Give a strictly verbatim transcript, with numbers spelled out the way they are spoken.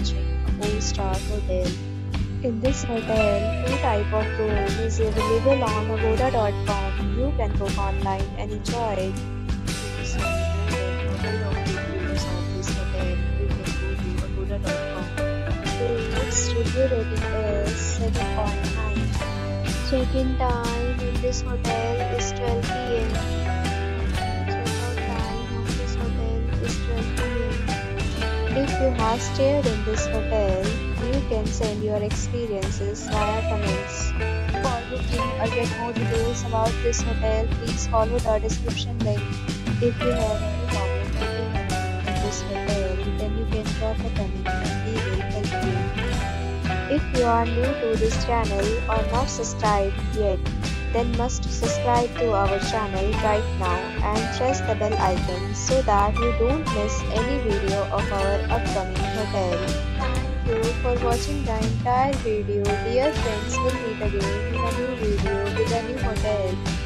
watching a four star hotel. In this hotel, two type of room is available on agoda dot com. You can book online and enjoy it. If you see more than one hundred of reviews of this hotel, you can go to agoda dot com. Its review rating is seven point nine. Check-in time in this hotel is twelve p m. Check-out time of this hotel is twelve p m. If you have stayed in this hotel, you can send your experiences via comments. For booking or get more details about this hotel, please follow the description link. If you have any problem booking in this hotel, then you can drop a comment and we will help you. If you are new to this channel or not subscribed yet, then must subscribe to our channel right now and press the bell icon so that you don't miss any video of our upcoming hotel. Thank you for watching the entire video. Dear friends, we'll meet again in a new video with a new hotel.